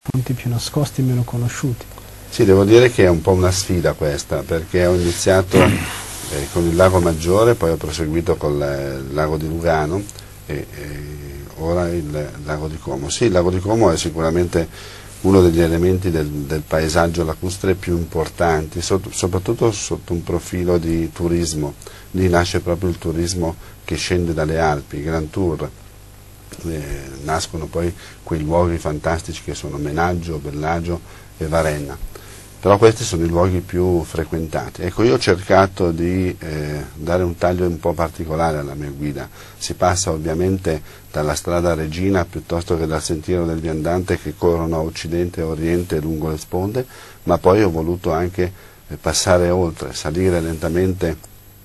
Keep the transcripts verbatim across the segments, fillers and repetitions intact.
punti più nascosti, meno conosciuti. Sì, devo dire che è un po' una sfida questa, perché ho iniziato eh, con il Lago Maggiore, poi ho proseguito con il Lago di Lugano e, e ora il Lago di Como. Sì, il Lago di Como è sicuramente uno degli elementi del, del paesaggio lacustre più importanti, sotto, soprattutto sotto un profilo di turismo. Lì nasce proprio il turismo che scende dalle Alpi, i Grand Tour. Eh, nascono poi quei luoghi fantastici che sono Menaggio, Bellagio e Varenna, però questi sono i luoghi più frequentati. Ecco, io ho cercato di eh, dare un taglio un po' particolare alla mia guida. Si passa ovviamente dalla strada Regina piuttosto che dal sentiero del viandante che corrono a occidente e oriente lungo le sponde, ma poi ho voluto anche eh, passare oltre, salire lentamente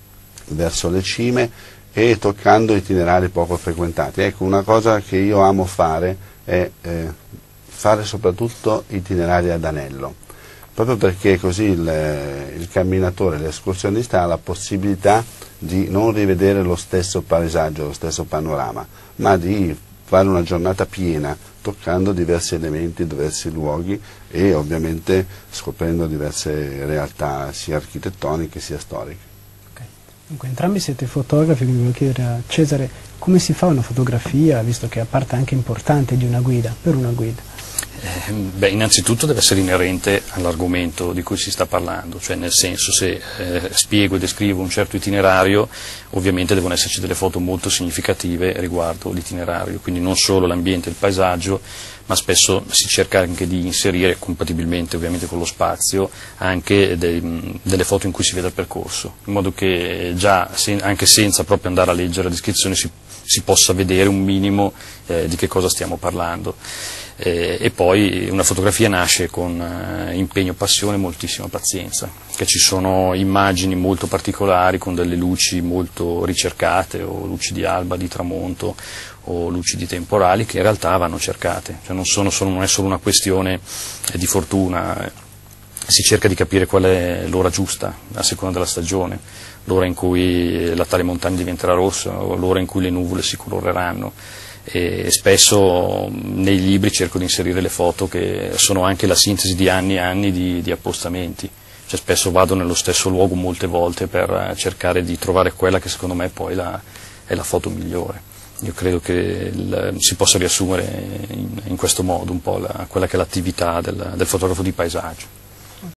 verso le cime e toccando itinerari poco frequentati. Ecco, una cosa che io amo fare è eh, fare soprattutto itinerari ad anello, proprio perché così il, il camminatore, l'escursionista ha la possibilità di non rivedere lo stesso paesaggio, lo stesso panorama, ma di fare una giornata piena, toccando diversi elementi, diversi luoghi e ovviamente scoprendo diverse realtà sia architettoniche sia storiche. Dunque, entrambi siete fotografi, quindi volevo chiedere a Cesare come si fa una fotografia, visto che è parte anche importante di una guida, per una guida. Eh, beh, innanzitutto deve essere inerente all'argomento di cui si sta parlando, cioè nel senso se eh, spiego e descrivo un certo itinerario, ovviamente devono esserci delle foto molto significative riguardo l'itinerario, quindi non solo l'ambiente e il paesaggio, ma spesso si cerca anche di inserire, compatibilmente ovviamente con lo spazio, anche de, delle foto in cui si vede il percorso, in modo che già se, anche senza proprio andare a leggere la descrizione si, si possa vedere un minimo eh, di che cosa stiamo parlando. Eh, e poi una fotografia nasce con eh, impegno, passione e moltissima pazienza, che ci sono immagini molto particolari con delle luci molto ricercate, o luci di alba, di tramonto o luci di temporali, che in realtà vanno cercate, cioè non, sono, sono, non è solo una questione eh, di fortuna, eh, si cerca di capire qual è l'ora giusta a seconda della stagione, l'ora in cui la tale montagna diventerà rossa o l'ora in cui le nuvole si coloreranno. E spesso nei libri cerco di inserire le foto che sono anche la sintesi di anni e anni di, di appostamenti, cioè spesso vado nello stesso luogo molte volte per cercare di trovare quella che secondo me poi la, è la foto migliore. Io credo che il, si possa riassumere in, in questo modo un po' la, quella che è l'attività del, del fotografo di paesaggio.